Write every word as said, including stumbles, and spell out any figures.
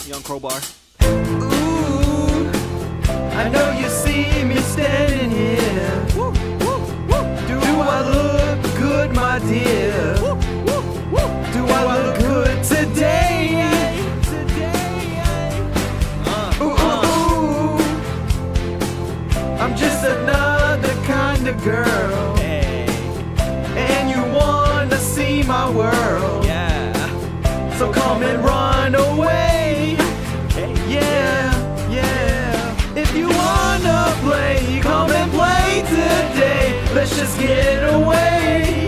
Young Crowbar. Ooh, I know you see me standing here. Woo, woo, woo. Do I look good, my dear? Woo, woo, woo. Do I look good today? Uh, Ooh, uh. ooh, I'm just another kind of girl, Hey, and you wanna see my world. yeah. So come and run away. Hey, Yeah, yeah. If you wanna play, come and play today. Let's just get away.